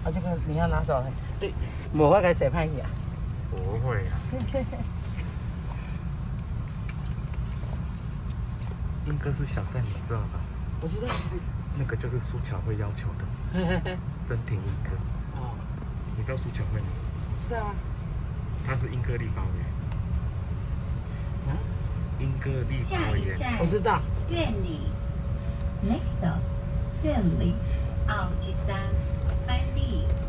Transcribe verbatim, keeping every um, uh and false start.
啊，这个你要拿手，对，无法给写派去啊。 不会啊。英哥是小站，你知道吧？ 我知道。 那个就是苏巧慧要求的。真挺英哥。哦。你知道苏巧慧吗？ 知道啊。 他是英歌立法委员。啊？英歌立法委员。 我知道。 苑里 ，next stop，苑里，奥吉山，班利。